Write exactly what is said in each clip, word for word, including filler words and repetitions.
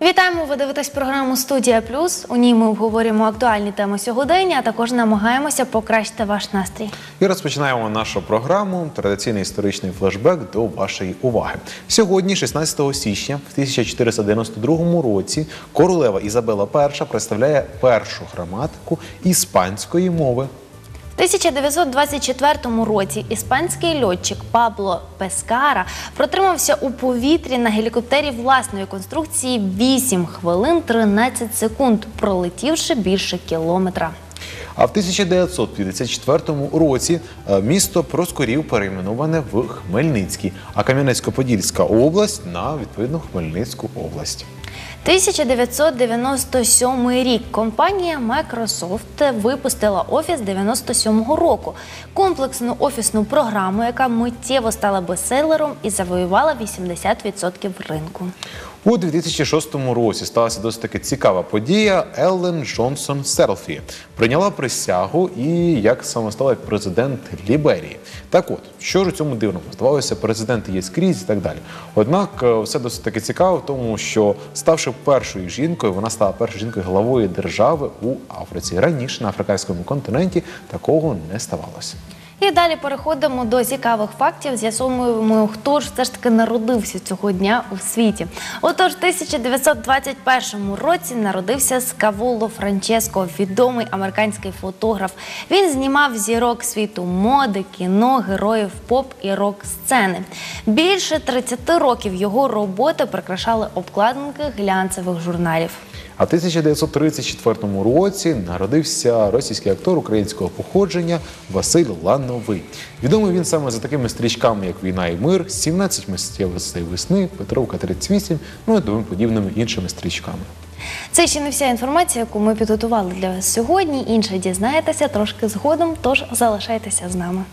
Вітаємо! Ви дивитесь програму «Студія Плюс». У ній ми обговорюємо актуальні теми сьогодення, а також намагаємося покращити ваш настрій. І розпочинаємо нашу програму «Традиційний історичний флешбек» до вашої уваги. Сьогодні, шістнадцятого січня в тисяча чотириста дев'яносто другому році, королева Ізабела Перша представляє першу граматику іспанської мови. В тисяча дев'ятсот двадцять четвертому році іспанський льотчик Пабло Пескара протримався у повітрі на гелікоптері власної конструкції вісім хвилин тринадцять секунд, пролетівши більше кілометра. А в тисяча дев'ятсот п'ятдесят четвертому році місто Проскурів перейменоване в Хмельницький, а Кам'янецько-Подільська область на відповідну Хмельницьку область. тисяча дев'ятсот дев'яносто сьомий рік. Компанія Microsoft випустила Офіс дев'яносто сьомого року – комплексну офісну програму, яка миттєво стала бестселером і завоювала вісімдесят відсотків ринку. У дві тисячі шостому році сталася досить таки цікава подія. Еллен Джонсон Серлфі прийняла присягу і як саме стала президент Ліберії. Так от, що ж у цьому дивному? Здавалося, президенти є скрізь і так далі. Однак все досить таки цікаво в тому, що ставши першою жінкою, вона стала першою жінкою главою держави у Африці. Раніше на африканському континенті такого не ставалося. І далі переходимо до цікавих фактів, з'ясовуємо, хто ж все ж таки народився цього дня у світі. Отож, в тисяча дев'ятсот двадцять першому році народився Скаволо Франческо, відомий американський фотограф. Він знімав зірок світу моди, кіно, героїв поп і рок-сцени. Більше тридцяти років його роботи прикрашали обкладинки глянцевих журналів. А в тисяча дев'ятсот тридцять четвертому році народився російський актор українського походження Василь Лановий. Відомий він саме за такими стрічками, як «Війна і мир», «сімнадцять миттєвостей весни», «Петровка тридцять вісім», ну і тому подібними іншими стрічками. Це ще не вся інформація, яку ми підготували для вас сьогодні. Інше дізнаєтеся трошки згодом, тож залишайтеся з нами.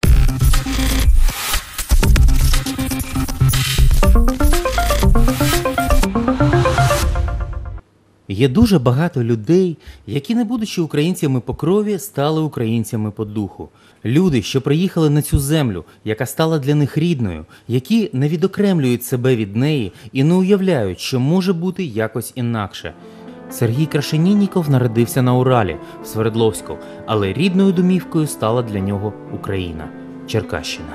Є дуже багато людей, які, не будучи українцями по крові, стали українцями по духу. Люди, що приїхали на цю землю, яка стала для них рідною, які не відокремлюють себе від неї і не уявляють, що може бути якось інакше. Сергій Крашенінніков народився на Уралі, в Свердловську, але рідною домівкою стала для нього Україна, Черкащина.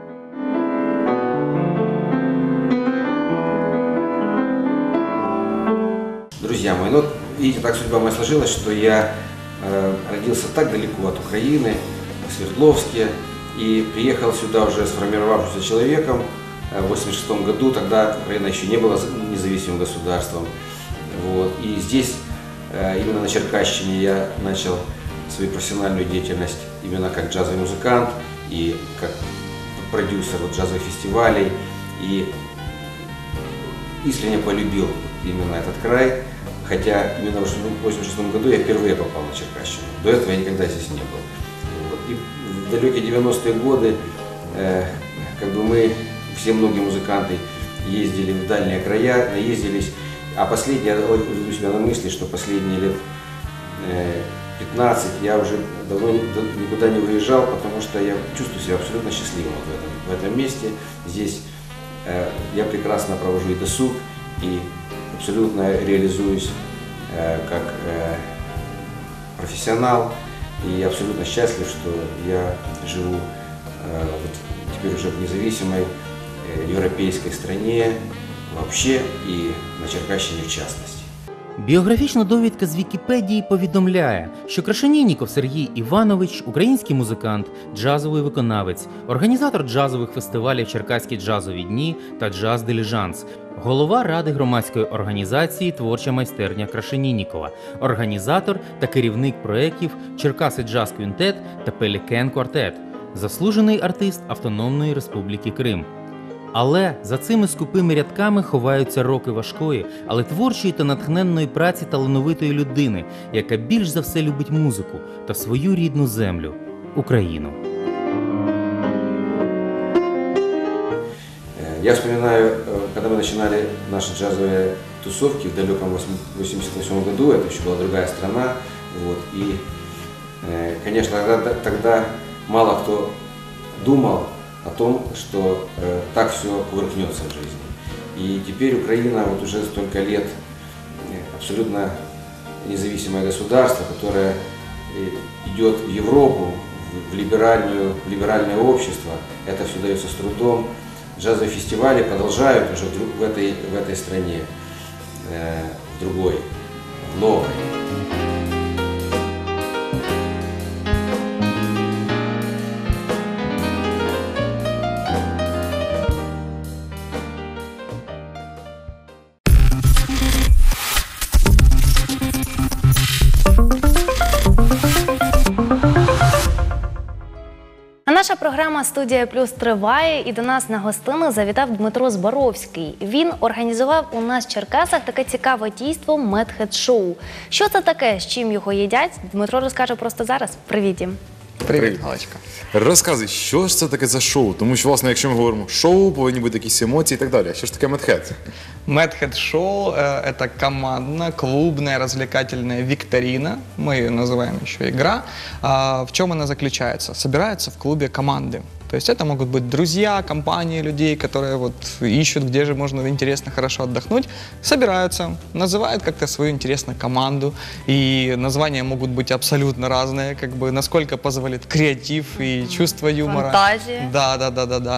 Друзья мои, ну, видите, так судьба моя сложилась, что я э, родился так далеко от Украины, в Свердловске, и приехал сюда уже сформировавшимся человеком э, в восемьдесят шестом году, тогда Украина еще не была независимым государством. Вот. И здесь, э, именно на Черкащине, я начал свою профессиональную деятельность именно как джазовый музыкант и как продюсер вот, джазовых фестивалей, и искренне полюбил именно этот край. Хотя именно в восемьдесят шестом году я впервые попал на Черкащину. До этого я никогда здесь не был. Вот. И в далекие девяностые годы э, как бы мы, все многие музыканты, ездили в дальние края, наездились. А последние, я ловлю себя на мысли, что последние лет э, пятнадцать я уже давно никуда не выезжал, потому что я чувствую себя абсолютно счастливым в этом, в этом месте. Здесь э, я прекрасно провожу и досуг, и абсолютно реализуюсь э, как э, профессионал, и абсолютно счастлив, что я живу э, вот теперь уже в независимой э, европейской стране вообще и на Черкащине в частности. Біографічна довідка з Вікіпедії повідомляє, що Крашенінніков Сергій Іванович – український музикант, джазовий виконавець, організатор джазових фестивалів «Черкаські джазові дні» та «Джаз-диліжанс», голова Ради громадської організації «Творча майстерня Крашеніннікова», організатор та керівник проєктів «Черкаси Джаз Квінтет» та «Пелікен Квартет», заслужений артист Автономної Республіки Крим. Але за цими скупими рядками ховаються роки важкої, але творчої та натхненної праці талановитої людини, яка більш за все любить музику та свою рідну землю – Україну. Я вспоминаю, когда мы начинали наши джазовые тусовки в далеком восемьдесят восьмом году, это еще была другая страна, вот, и, конечно, тогда, тогда мало кто думал о том, что э, так все кувыркнется в жизни. И теперь Украина вот уже столько лет абсолютно независимое государство, которое идет в Европу, в, либеральную, в либеральное общество. Это все дается с трудом. Джазовые фестивали продолжают уже в этой, в этой стране, э, в другой, в новой. Наша програма «Студія Плюс» триває, і до нас на гостину завітав Дмитро Зборовський. Він організував у нас в Черкасах таке цікаве дійство «Медхед-шоу». Що це таке, з чим його їдять, Дмитро розкаже просто зараз. Привіт, Дім. Привіт, Галочка. Розказуй, що ж це таке за шоу? Тому що, власне, якщо ми говоримо шоу, повинні бути якісь емоції і так далі. А що ж таке медхед? Медхед-шоу э, – это командная, клубная, развлекательная викторина, мы ее называем еще игра. А, в чем она заключается? Собираются в клубе команды. То есть это могут быть друзья, компании людей, которые вот ищут, где же можно интересно, хорошо отдохнуть. Собираются, называют как-то свою интересную команду. И названия могут быть абсолютно разные, как бы насколько позволит креатив и чувство юмора. Фантазия. Да, да, да, да, да.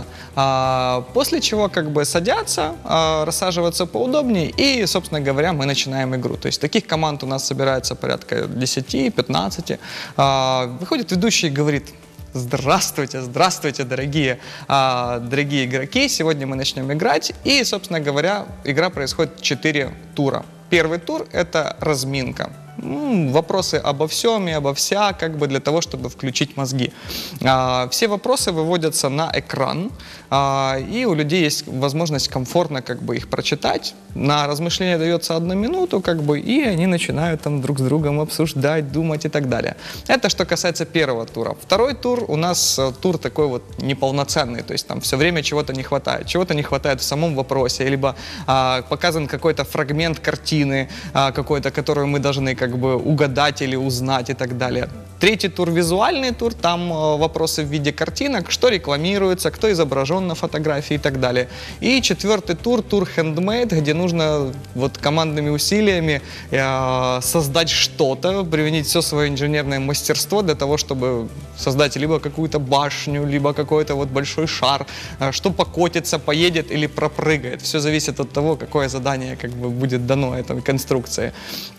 А, после чего как бы садятся, а, рассаживаться поудобнее и, собственно говоря, мы начинаем игру. То есть таких команд у нас собирается порядка десяти-пятнадцати. А, выходит ведущий и говорит: здравствуйте, здравствуйте, дорогие, а, дорогие игроки. Сегодня мы начнем играть. И, собственно говоря, игра происходит четыре тура. Первый тур – это разминка. Ну, вопросы обо всем и обо вся, как бы для того, чтобы включить мозги. А, все вопросы выводятся на экран, а, и у людей есть возможность комфортно как бы их прочитать. На размышление дается одну минуту, как бы, и они начинают там друг с другом обсуждать, думать и так далее. Это что касается первого тура. Второй тур у нас тур такой вот неполноценный, то есть там все время чего-то не хватает. Чего-то не хватает в самом вопросе, либо а, показан какой-то фрагмент картины а, какой-то, которую мы должны как бы угадать или узнать и так далее. Третий тур — визуальный тур, там э, вопросы в виде картинок, что рекламируется, кто изображен на фотографии и так далее. И четвертый тур, тур handmade, где нужно вот командными усилиями э, создать что-то, применить все свое инженерное мастерство для того, чтобы создать либо какую-то башню, либо какой-то вот большой шар, э, что покотится, поедет или пропрыгает. Все зависит от того, какое задание как бы будет дано этой конструкции.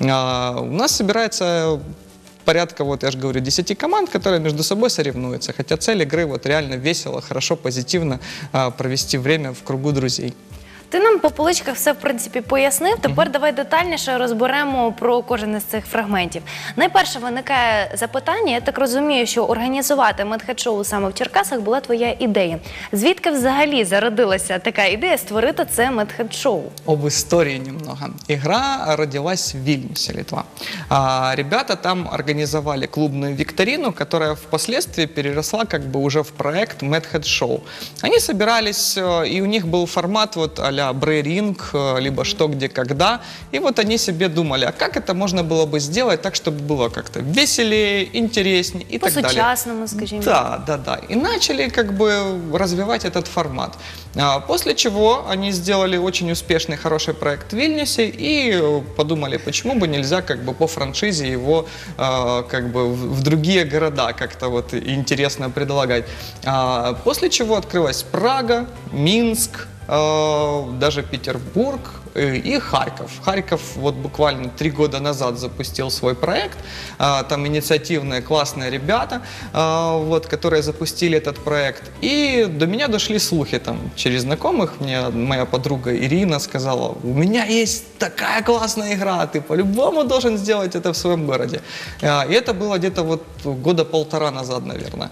Э, у нас собирается порядка, вот я же говорю, десяти команд, которые между собой соревнуются. Хотя цель игры вот реально весело, хорошо, позитивно а, провести время в кругу друзей. Ти нам по поличках все, в принципі, пояснив. Тепер mm-hmm. давай детальніше розберемо про кожен із цих фрагментів. Найперше виникає запитання, я так розумію, що організувати медхед-шоу саме в Черкасах була твоя ідея. Звідки взагалі зародилася така ідея створити це медхед-шоу? Об истории немного. Игра родилась в Вильнюсе, Литва. А, ребята там организовали клубную викторину, которая впоследствии переросла как бы уже в проект медхед-шоу. Они собирались, и у них был формат вот а-ля брейринг, либо что, где, когда. И вот они себе думали, а как это можно было бы сделать так, чтобы было как-то веселее, интереснее и так далее. По-сучасному, скажем. Да, да, да. И начали как бы развивать этот формат. А, после чего они сделали очень успешный, хороший проект в Вильнюсе и подумали, почему бы нельзя как бы по франшизе его а, как бы в, в другие города как-то вот интересно предлагать. А, после чего открылась Прага, Минск, даже Петербург и Харьков. Харьков вот буквально три года назад запустил свой проект. Там инициативные, классные ребята, вот, которые запустили этот проект. И до меня дошли слухи там через знакомых. Мне моя подруга Ирина сказала: у меня есть такая классная игра, ты по-любому должен сделать это в своем городе. И это было где-то вот года полтора назад, наверное.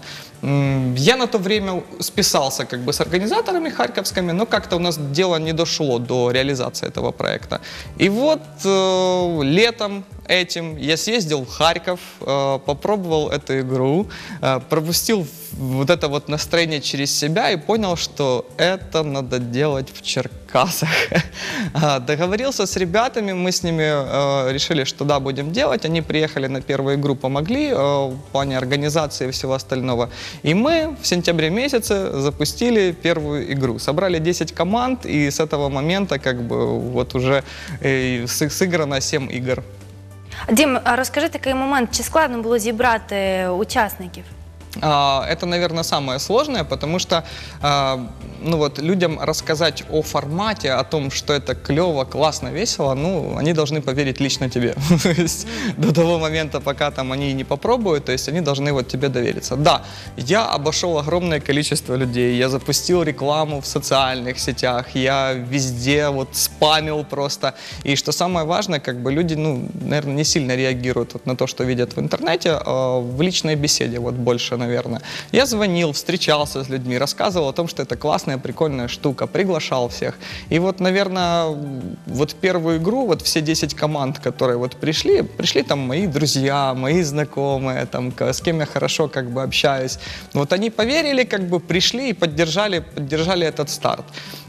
Я на то время списался как бы с организаторами харьковскими, но как-то у нас дело не дошло до реализации этого проекта. И вот э, летом этим я съездил в Харьков, э, попробовал эту игру, э, пропустил вот это вот настроение через себя и понял, что это надо делать в Черкасах. Договорился с ребятами, мы с ними э, решили, что да, будем делать. Они приехали на первую игру, помогли э, в плане организации и всего остального. И мы в сентябре месяце запустили первую игру. Собрали десять команд, и с этого момента как бы вот уже э, сыграно семь игр. Дім, а розкажи такий момент, чи складно було зібрати учасників? Это, наверное, самое сложное, потому что ну вот, людям рассказать о формате, о том, что это клево, классно, весело, ну, они должны поверить лично тебе. То есть до того момента, пока там они не попробуют, то есть они должны вот тебе довериться. Да, я обошел огромное количество людей, я запустил рекламу в социальных сетях, я везде вот спамил просто. И что самое важное, как бы люди, ну, наверное, не сильно реагируют вот на то, что видят в интернете, а в личной беседе вот больше, наверное. Я звонил, встречался с людьми, рассказывал о том, что это классная, прикольная штука, приглашал всех. И вот, наверное, вот первую игру, вот все десять команд, которые вот пришли, пришли там мои друзья, мои знакомые, там, с кем я хорошо как бы общаюсь. Вот они поверили, как бы пришли и поддержали, поддержали этот старт.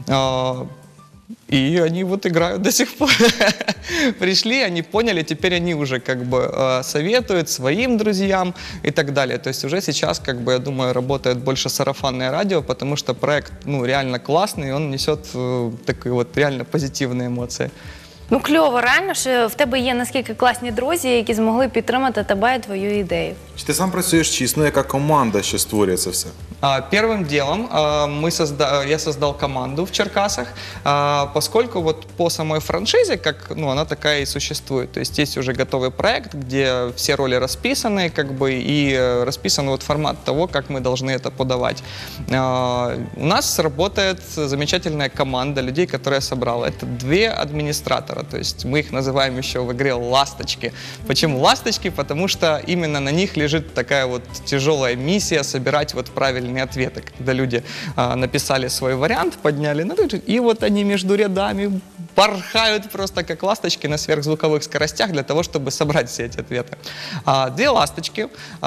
И они вот играют до сих пор. Пришли, они поняли, теперь они уже как бы э, советуют своим друзьям и так далее. То есть уже сейчас, как бы, я думаю, работает больше сарафанное радио, потому что проект, ну, реально классный, и он несет э, такие вот реально позитивные эмоции. Ну, кльово, реально, що в тебе є наскільки класні друзі, які змогли підтримати тебе і твою ідею. Чи ти сам працюєш, чи існує яка команда, що створює це все? Первым делом мы созда... я создал команду в Черкасах, поскольку вот по самой франшизе, как, ну, она такая и существует. То есть есть уже готовый проект, где все роли расписаны, как бы, и расписан вот формат того, как мы должны это подавать. У нас работает замечательная команда людей, которые я собрал. Это две администратора, то есть мы их называем еще в игре «Ласточки». Почему «Ласточки»? Потому что именно на них лежит такая вот тяжелая миссия собирать вот правильные ответы, когда люди а, написали свой вариант, подняли, ну, и вот они между рядами порхают просто как ласточки на сверхзвуковых скоростях для того, чтобы собрать все эти ответы. А, две ласточки,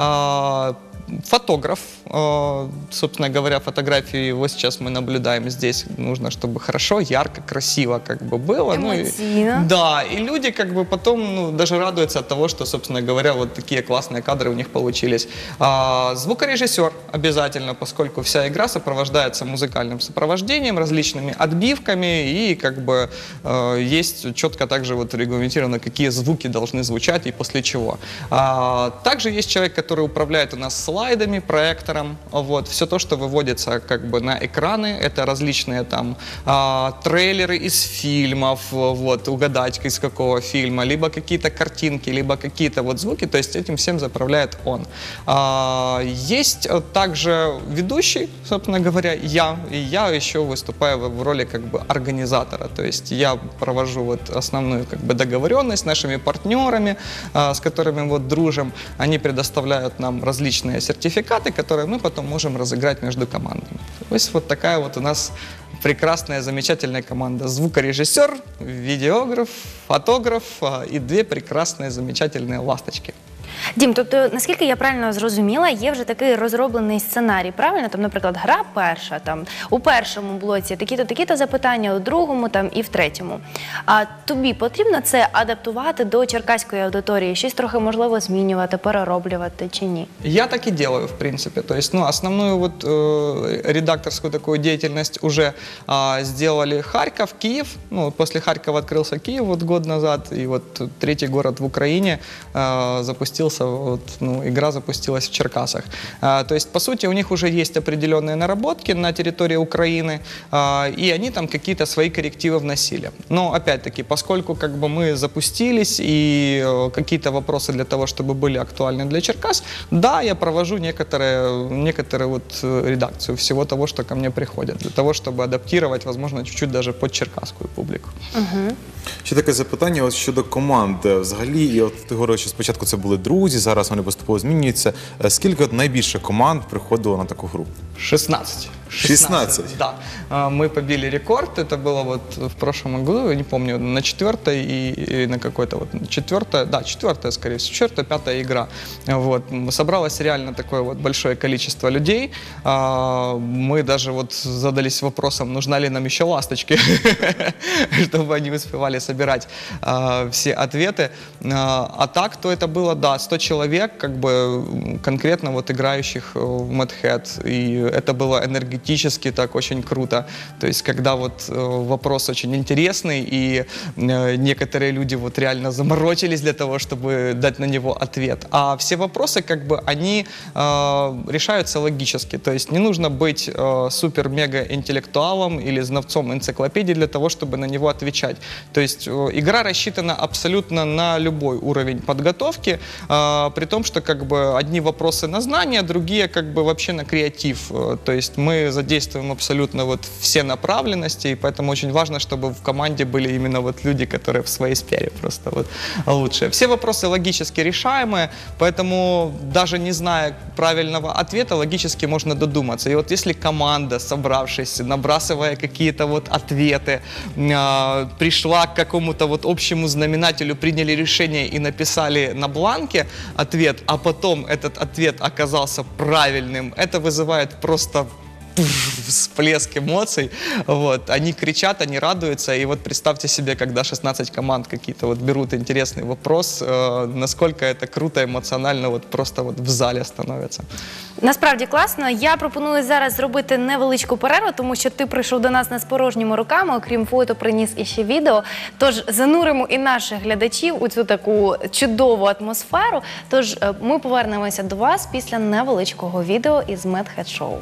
а, фотограф, э, собственно говоря, фотографии его сейчас мы наблюдаем здесь. Нужно, чтобы хорошо, ярко, красиво как бы было. Эмоционально. Ну, и, да, и люди как бы потом, ну, даже радуются от того, что, собственно говоря, вот такие классные кадры у них получились. А, звукорежиссер обязательно, поскольку вся игра сопровождается музыкальным сопровождением, различными отбивками, и как бы э, есть четко также вот регламентировано, какие звуки должны звучать и после чего. А, также есть человек, который управляет у нас слайдами, проектором, вот, все то, что выводится как бы на экраны, это различные там а, трейлеры из фильмов, вот, угадать из какого фильма, либо какие-то картинки, либо какие-то вот звуки, то есть этим всем заправляет он. А, есть также ведущий, собственно говоря, я, и я еще выступаю в роли как бы организатора, то есть я провожу вот основную как бы договоренность с нашими партнерами, а, с которыми вот дружим, они предоставляют нам различные сертификаты, которые мы потом можем разыграть между командами. То есть вот такая вот у нас прекрасная, замечательная команда. Звукорежиссер, видеограф, фотограф и две прекрасные, замечательные ласточки. Дім, тобто, наскільки я правильно зрозуміла, є вже такий розроблений сценарій, правильно? Там, наприклад, гра перша, там, у першому блоці такі-то, такі-то запитання, у другому там, і в третьому. А тобі потрібно це адаптувати до черкаської аудиторії? Щось трохи, можливо, змінювати, перероблювати чи ні? Я так и делаю, в принципе. То есть, ну, основную вот э, редакторскую такую деятельность уже э, сделали Харьков, Киев. Ну, после Харькова открылся Киев вот год назад, и вот третий город в Украине э, запустился. Вот, ну, игра запустилась в Черкасах. А, то есть, по сути, у них уже есть определенные наработки на территории Украины, а, и они там какие-то свои коррективы вносили. Но, опять-таки, поскольку как бы мы запустились, и э, какие-то вопросы для того, чтобы были актуальны для Черкас, да, я провожу некоторые, некоторые вот редакцию всего того, что ко мне приходит, для того, чтобы адаптировать, возможно, чуть-чуть даже под черкасскую публику. Угу. Ще таке запитання от щодо команд. Взагалі, і от ти говорив, що спочатку це були друзі, зараз вони поступово змінюються. Скільки от найбільше команд приходило на таку гру? шістнадцять. шестнадцать? Да. А, Мы побили рекорд. Это было вот в прошлом году, я не помню, на четвертой и, и на какой-то вот четвертая, да, четвертая, скорее всего, четвертая, пятая игра. Вот. Собралось реально такое вот большое количество людей. А, Мы даже вот задались вопросом, нужна ли нам еще ласточки, чтобы они успевали собирать а, все ответы. А, а так, то это было, да, сто человек, как бы конкретно вот играющих в Mad Head. И это было энергетически так очень круто. То есть, когда вот э, вопрос очень интересный, и э, некоторые люди вот реально заморочились для того, чтобы дать на него ответ. А все вопросы, как бы, они э, решаются логически. То есть, не нужно быть э, супер-мега-интеллектуалом или знавцом энциклопедии для того, чтобы на него отвечать. То есть, э, игра рассчитана абсолютно на любой уровень подготовки, э, при том, что, как бы, одни вопросы на знания, другие, как бы, вообще на креатив. Э, То есть мы задействуем абсолютно вот все направленности, и поэтому очень важно, чтобы в команде были именно вот люди, которые в своей сфере просто вот лучшие. Все вопросы логически решаемые, поэтому даже не зная правильного ответа, логически можно додуматься. И вот если команда, собравшись, набрасывая какие-то вот ответы, э, пришла к какому-то вот общему знаменателю, приняли решение и написали на бланке ответ, а потом этот ответ оказался правильным, это вызывает просто всплеск эмоций, вот, они кричат, они радуются, и вот представьте себе, когда шестнадцать команд какие-то вот берут интересный вопрос, э, насколько это круто, эмоционально, вот просто вот в зале становится. Насправді класно. Я пропоную зараз зробити невеличку перерву, тому що ти прийшов до нас не з порожніми руками, окрім фото приніс іще відео. Тож зануримо і наших глядачів у цю таку чудову атмосферу. Тож е, ми повернемося до вас після невеличкого відео із Mad Head Show.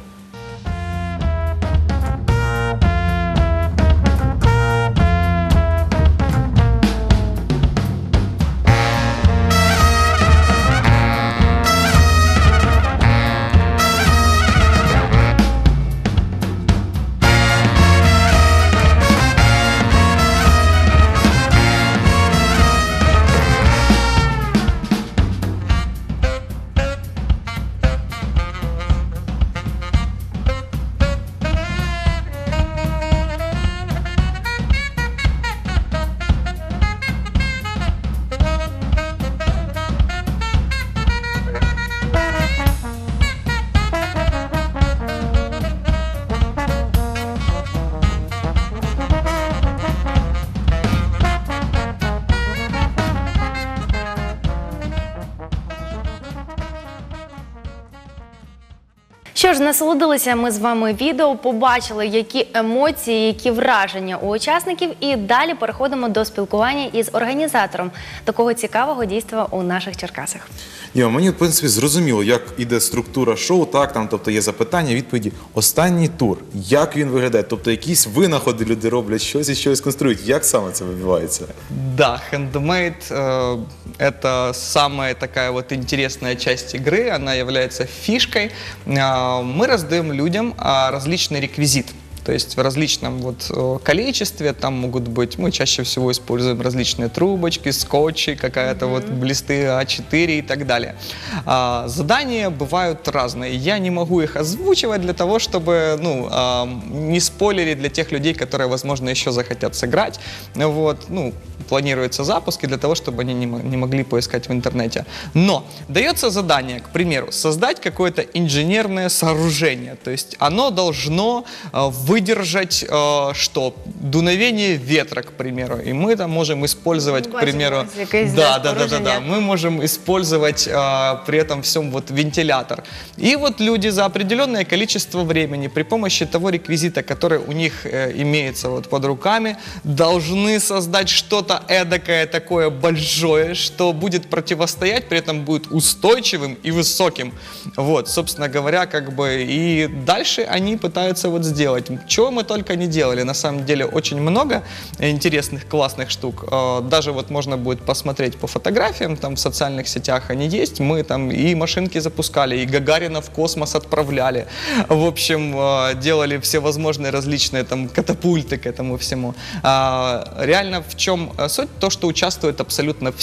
Що ж, насолодилися ми з вами відео, побачили, які емоції, які враження у учасників, і далі переходимо до спілкування із організатором такого цікавого дійства у наших Черкасах. Ні, мені, в принципі, зрозуміло, як іде структура шоу, так, там, тобто є запитання, відповіді. Останній тур, як він виглядає? Тобто якісь винаходи люди роблять, щось і щось конструюють. Як саме це відбувається? Да, handmade э, это самая такая вот интересная часть игры, она является фишкой. Э, мы раздаем людям э, различный реквизит. То есть в различном вот э, количестве, там могут быть, мы чаще всего используем различные трубочки, скотчи, какая-то mm-hmm. вот листы а четыре и так далее. А, задания бывают разные. Я не могу их озвучивать для того, чтобы ну, а, не спойлерить для тех людей, которые, возможно, еще захотят сыграть. Вот, ну, планируются запуски для того, чтобы они не, не могли поискать в интернете. Но дается задание, к примеру, создать какое-то инженерное сооружение. То есть оно должно э, выдержать э, что? Дуновение ветра, к примеру. И мы там можем использовать, к примеру... Да, да, да, да, да. Мы можем использовать э, при этом всем вот вентилятор. И вот люди за определенное количество времени при помощи того реквизита, который у них э, имеется вот под руками, должны создать что-то эдакое такое большое, что будет противостоять, при этом будет устойчивым и высоким. Вот, собственно говоря, как бы и дальше они пытаются вот сделать. Чего мы только не делали, на самом деле очень много интересных, классных штук. Даже вот можно будет посмотреть по фотографиям, там в социальных сетях они есть. Мы там и машинки запускали, и Гагарина в космос отправляли. В общем, делали всевозможные различные там катапульты к этому всему. Реально в чем суть? То, что участвуют абсолютно все.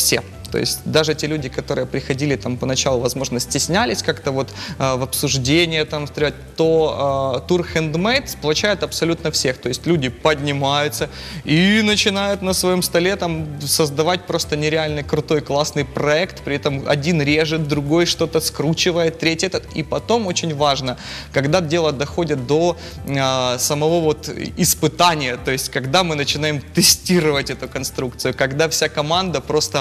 То есть даже те люди, которые приходили там поначалу, возможно, стеснялись как-то вот э, в обсуждении там встрять, то э, тур Handmade сплочает абсолютно всех. То есть люди поднимаются и начинают на своем столе там создавать просто нереальный крутой классный проект, при этом один режет, другой что-то скручивает, третий этот. И потом очень важно, когда дело доходит до э, самого вот испытания, то есть когда мы начинаем тестировать эту конструкцию, когда вся команда просто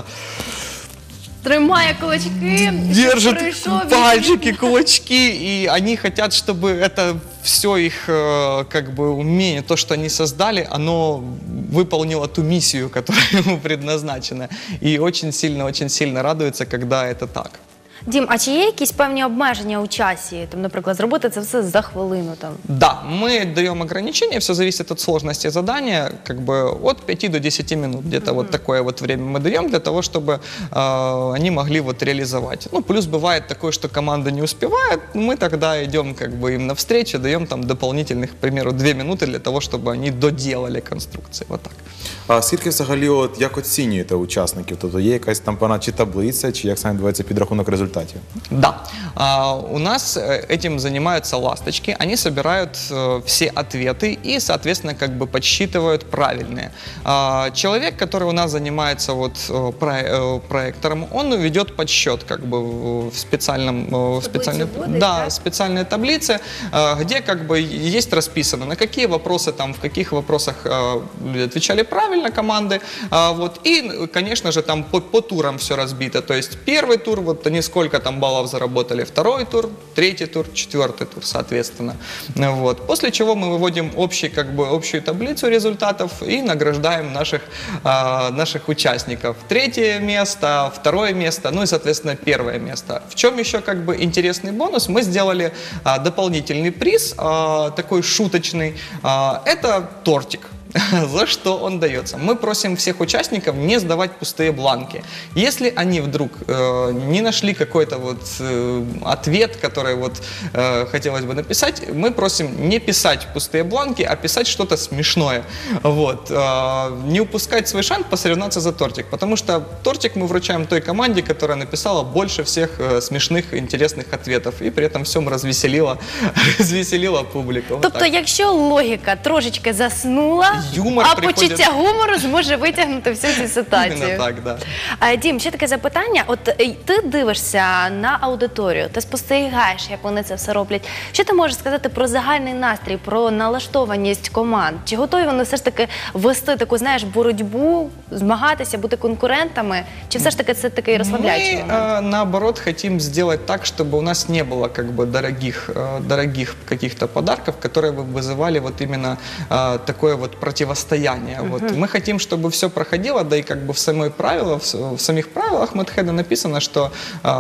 Тримає кулачки, держат прийшов пальчики, кулачки, и они хотят, чтобы это все их э, как бы умение, то, что они создали, оно выполнило ту миссию, которая ему предназначена. И очень сильно, очень сильно радуется, когда это так. Дім, а чи є якісь певні обмеження у часі? Там, наприклад, зробити це все за хвилину там? Да, мы даем ограничения, все зависит от сложности задания, как бы от пяти до десяти минут, где-то mm-hmm. вот такое вот время мы даем для того, чтобы э, они могли вот реализовать. Ну, плюс бывает такое, что команда не успевает, мы тогда идем как бы им навстречу, даем там дополнительных, к примеру, две минуты для того, чтобы они доделали конструкции, вот так. А скільки взагалі, от, як оцінюєте учасників? Тобто є якась там певна чи таблиця, чи як саме відбувається підрахунок результатів? Да. А, у нас этим занимаются ласточки. Они собирают э, все ответы и, соответственно, как бы подсчитывают правильные. А, человек, который у нас занимается вот, э, про, э, проектором, он ведет подсчет как бы в специальном... Э, в специальной, вводить, да, да? специальной таблице, э, где как бы есть расписано, на какие вопросы, там, в каких вопросах э, люди отвечали правильно, команды. А, вот, и, конечно же, там по, по турам все разбито. То есть первый тур, вот они сколько там баллов заработали, второй тур, третий тур, четвертый тур, соответственно. Вот. После чего мы выводим общий, как бы, общую таблицу результатов и награждаем наших, а, наших участников. Третье место, второе место, ну и, соответственно, первое место. В чем еще как бы интересный бонус? Мы сделали а, дополнительный приз, а, такой шуточный. А, это тортик. За что он дается? Мы просим всех участников не сдавать пустые бланки. Если они вдруг э, не нашли какой-то вот э, ответ, который вот э, хотелось бы написать, мы просим не писать пустые бланки, а писать что-то смешное. Вот. Э, не упускать свой шанс посоревноваться за тортик, потому что тортик мы вручаем той команде, которая написала больше всех э, смешных, интересных ответов, и при этом всем развеселила, развеселила публику. Тобто, Вот якщо логіка трошечки заснула, Юмор а приходить... почуття гумору зможе витягнути всю цю ситуацію. Именно так, да. А, Дім, ще таке запитання. От е, ти дивишся на аудиторію, ти спостерігаєш, як вони це все роблять. Що ти можеш сказати про загальний настрій, про налаштованість команд? Чи готові вони все ж таки вести таку, знаєш, боротьбу, змагатися, бути конкурентами? Чи все ж таки це такий розслабляючий Мы, момент? э, наоборот, хотим сделать так, чтобы у нас не было как бы дорогих, э, дорогих каких-то подарков, которые бы вызывали вот именно э, такое вот противостояние. Uh-huh. Вот. Мы хотим, чтобы все проходило, да и как бы в, самой правила, в, в самих правилах Мэдхеда написано, что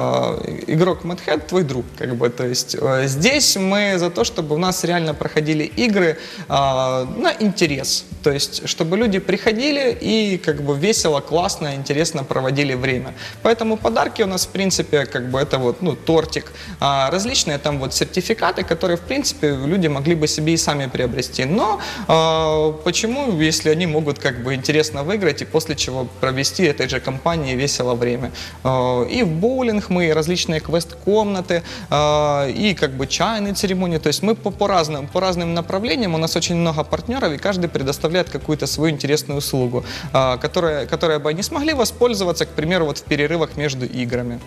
э, игрок Мэдхед твой друг. Как бы, то есть э, здесь мы за то, чтобы у нас реально проходили игры э, на интерес. То есть, чтобы люди приходили и как бы весело, классно, интересно проводили время. Поэтому подарки у нас, в принципе, как бы это вот, ну, тортик, а различные там вот сертификаты, которые, в принципе, люди могли бы себе и сами приобрести. Но а, почему, если они могут как бы интересно выиграть и после чего провести этой же компании весело время? А, и в боулинг мы, и различные квест-комнаты, а, и как бы чайные церемонии. То есть мы по, по, разным, по разным направлениям, у нас очень много партнеров, и каждый предоставляет какую-то свою интересную услугу, а, которая, которой бы они смогли воспользоваться, к примеру, вот в перерывах между играми.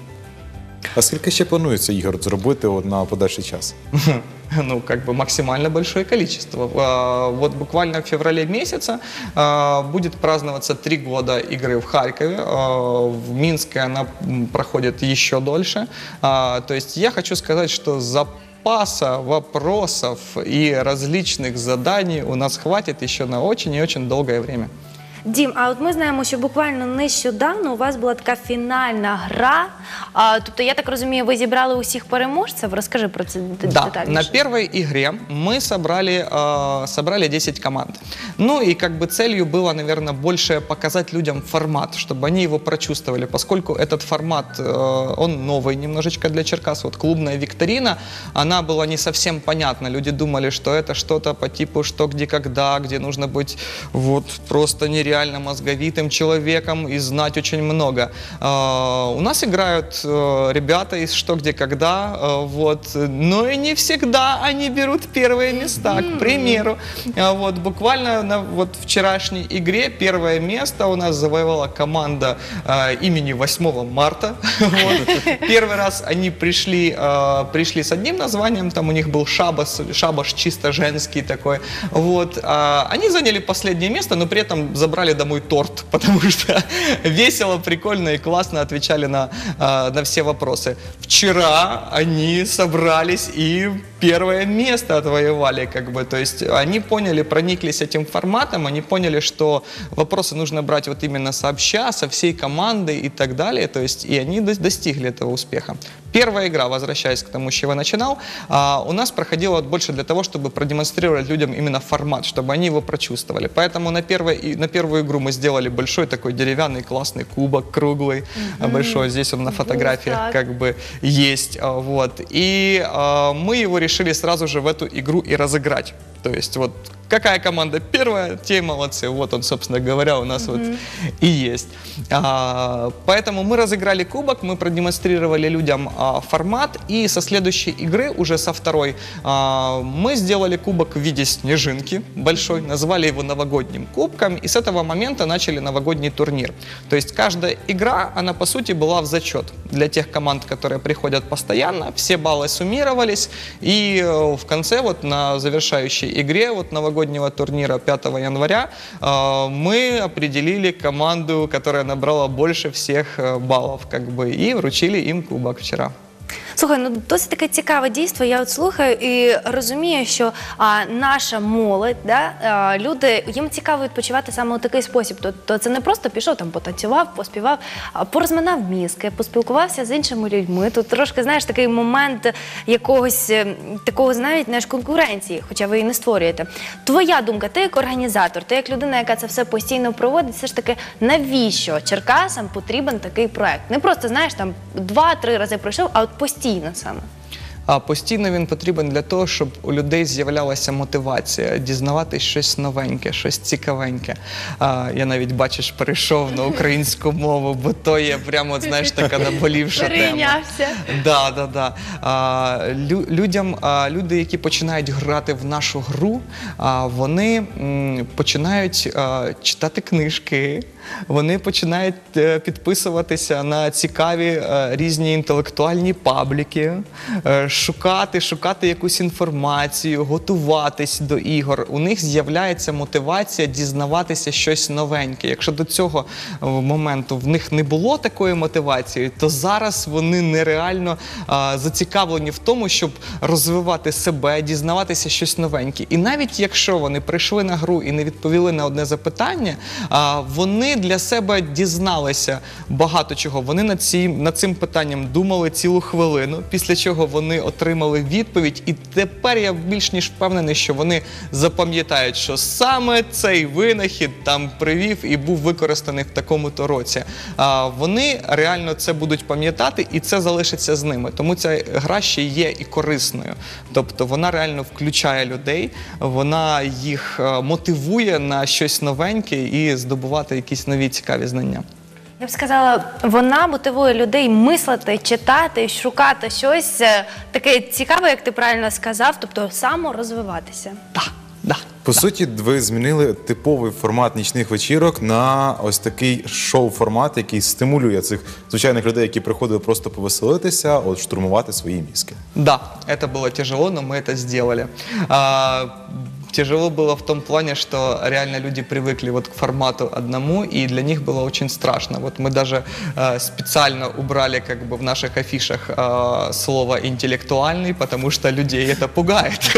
А скільки ще планується ігор зробити от на подальший час? Ну, как бы максимально большое количество. А, вот буквально в феврале месяце а, будет праздноваться три года игры в Харькове. А, в Минске она м, проходит еще дольше. А, то есть я хочу сказать, что за запаса вопросов и различных заданий у нас хватит еще на очень и очень долгое время. Дім, а от ми знаємо, що буквально нещодавно у вас була така фінальна гра. А, тобто, я так розумію, ви зібрали усіх переможців? Розкажи про це детальніше. Да, на первой игре мы собрали, э, собрали десять команд. Ну и как бы целью было, наверное, больше показать людям формат, чтобы они его прочувствовали, поскольку этот формат, э, он новый немножечко для Черкас. Вот клубная викторина, она была не совсем понятна. Люди думали, что это что-то по типу «что, где, когда», где нужно быть вот просто нереально реально мозговитым человеком и знать очень много. А, у нас играют э, ребята из «Что, где, когда», э, вот, но и не всегда они берут первые места. К примеру, а, вот, буквально на вот, вчерашней игре первое место у нас завоевала команда э, имени восьмого марта. Вот. Первый раз они пришли, э, пришли с одним названием, там у них был шабаш, шабаш чисто женский такой. Вот. А, они заняли последнее место, но при этом забрали домой торт, потому что весело, прикольно и классно отвечали на, э, на все вопросы. Вчера они собрались и первое место отвоевали, как бы, то есть они поняли, прониклись этим форматом, они поняли, что вопросы нужно брать вот именно сообща, со всей командой и так далее, то есть и они достигли этого успеха. Первая игра, возвращаясь к тому, с чего начинал, а, у нас проходила вот больше для того, чтобы продемонстрировать людям именно формат, чтобы они его прочувствовали. Поэтому на, первой, на первую игру мы сделали большой такой деревянный классный кубок, круглый, mm-hmm. большой, здесь он на фотографиях вот как бы есть. А, вот. И а, мы его решили сразу же в эту игру и разыграть. То есть вот какая команда первая, те и молодцы. Вот он, собственно говоря, у нас mm-hmm. вот и есть. А, поэтому мы разыграли кубок, мы продемонстрировали людям а, формат, и со следующей игры, уже со второй, а, мы сделали кубок в виде снежинки большой, назвали его новогодним кубком, и с этого момента начали новогодний турнир. То есть каждая игра, она по сути была в зачет для тех команд, которые приходят постоянно, все баллы суммировались, и в конце, вот на завершающей игре вот новогоднего турнира пятого января э, мы определили команду, которая набрала больше всех э, баллов, как бы, и вручили им кубок вчера. Слухай, ну досить таке цікаве дійство. Я от слухаю і розумію, що а, наша молодь, да, а, люди, їм цікаво відпочивати саме у такий спосіб. Тобто це не просто пішов, там потанцював, поспівав, а порозминав мізки, поспілкувався з іншими людьми. Тут трошки, знаєш, такий момент якогось такого, знаєте, знаєш, конкуренції, хоча ви її не створюєте. Твоя думка, ти як організатор, ти як людина, яка це все постійно проводить, все ж таки, навіщо Черкасам потрібен такий проект? Не просто, знаєш, там два-три рази пройшов, а от постійно саме. А постійно він потрібен для того, щоб у людей з'являлася мотивація дізнаватись щось новеньке, щось цікавеньке. А, я навіть, бачиш, перейшов на українську мову, бо то є прямо, от, знаєш, така наболівша тема. Перейнявся. Да, да, да. А, лю, людям, а, люди, які починають грати в нашу гру, а, вони м, починають а, читати книжки, вони починають е, підписуватися на цікаві е, різні інтелектуальні пабліки, е, шукати, шукати якусь інформацію, готуватись до ігор. У них з'являється мотивація дізнаватися щось новеньке. Якщо до цього моменту в них не було такої мотивації, то зараз вони нереально а, зацікавлені в тому, щоб розвивати себе, дізнаватися щось новеньке. І навіть якщо вони прийшли на гру і не відповіли на одне запитання, а, вони для себе дізналися багато чого. Вони над цим, над цим питанням думали цілу хвилину, після чого вони отримали відповідь, і тепер я більш ніж впевнений, що вони запам'ятають, що саме цей винахід там привів і був використаний в такому-то році. А, вони реально це будуть пам'ятати, і це залишиться з ними. Тому ця гра ще є і корисною. Тобто вона реально включає людей, вона їх мотивує на щось новеньке і здобувати якісь нові цікаві знання. Я б сказала, вона мотивує людей мислити, читати, шукати щось е, таке цікаве, як ти правильно сказав, тобто саморозвиватися. Так, да. По суті, ви змінили типовий формат нічних вечірок на ось такий шоу-формат, який стимулює цих звичайних людей, які приходили просто повеселитися, от штурмувати свої мізки. Да, это было тяжело, но мы это сделали. А, тяжело было в том плане, что реально люди привыкли вот к формату одному, и для них было очень страшно. Вот мы даже э, специально убрали как бы в наших афишах э, слово «интеллектуальный», потому что людей это пугает.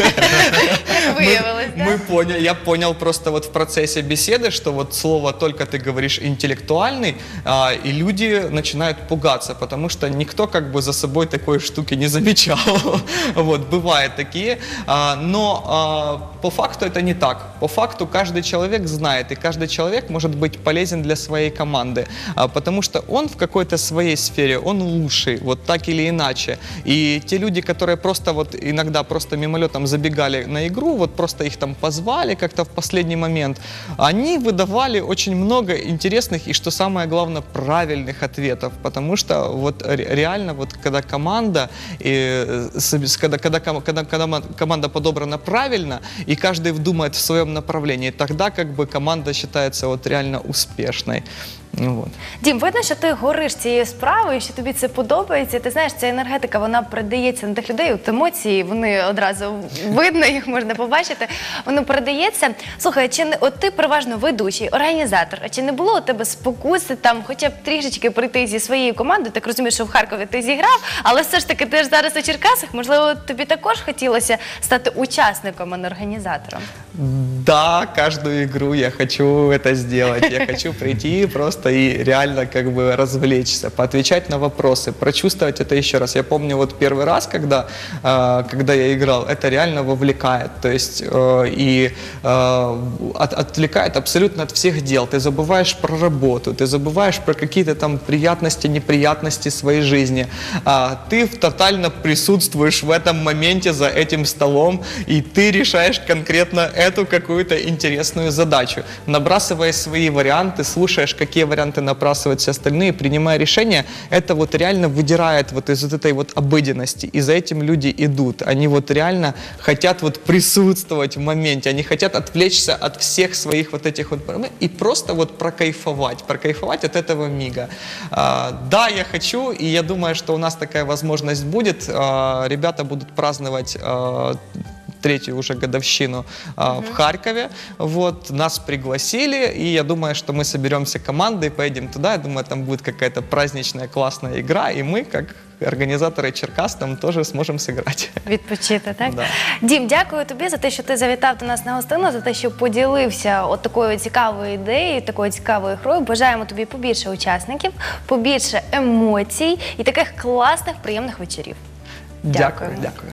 Выявилось, да? Мы поняли, я понял просто вот в процессе беседы, что вот слово только ты говоришь «интеллектуальный», а, и люди начинают пугаться, потому что никто как бы за собой такой штуки не замечал. Вот, бывают такие, а, но а, по факту это не так. По факту каждый человек знает, и каждый человек может быть полезен для своей команды, а, потому что он в какой-то своей сфере, он лучший, вот так или иначе. И те люди, которые просто вот иногда просто мимолетом забегали на игру, вот просто их там позвали как-то в последний момент, они выдавали очень много интересных и, что самое главное, правильных ответов, потому что вот ре- реально вот когда команда, и, с- когда, когда, ком- когда, когда команда подобрана правильно, и каждый вдумает в своем направлении, тогда как бы команда считается вот реально успешной. Ну, вот. Дім, видно, що ти гориш цією справою, що тобі це подобається. Ти знаєш, ця енергетика, вона передається на тих людей, от емоції, вони одразу видно, їх можна побачити. Воно передається. Слухай, чи не, от ти переважно ведучий, організатор, а чи не було у тебе спокуси там хоча б трішечки прийти зі своєю командою? Так розумію, що в Харкові ти зіграв, але все ж таки ти ж зараз у Черкасах, можливо, тобі також хотілося стати учасником, а не організатором? Да, каждую игру я хочу это сделать. Я хочу прийти просто и реально как бы развлечься, поотвечать на вопросы, прочувствовать это еще раз. Я помню вот первый раз, когда, э, когда я играл, это реально вовлекает. То есть э, и э, от- отвлекает абсолютно от всех дел. Ты забываешь про работу, ты забываешь про какие-то там приятности, неприятности своей жизни. А, ты тотально присутствуешь в этом моменте за этим столом, и ты решаешь конкретно эту какую-то интересную задачу. Набрасывая свои варианты, слушаешь, какие варианты набрасывают все остальные, принимая решения, это вот реально выдирает вот из вот этой вот обыденности. И за этим люди идут. Они вот реально хотят вот присутствовать в моменте, они хотят отвлечься от всех своих вот этих вот проблем и просто вот прокайфовать, прокайфовать от этого мига. А, да, я хочу, и я думаю, что у нас такая возможность будет. А, ребята будут праздновать а, третью уже годовщину а, в Харькове. Вот, нас пригласили, и я думаю, что мы соберемся командой, поедем туда. Я думаю, там будет какая-то праздничная, классная игра, и мы, как організатори Черкас, там теж зможемо зіграти. Відпочити, так? Да. Дім, дякую тобі за те, що ти завітав до нас на гостину, за те, що поділився от такою цікавою ідеєю, такою цікавою грою. Бажаємо тобі побільше учасників, побільше емоцій і таких класних, приємних вечорів. Дякую, дякую.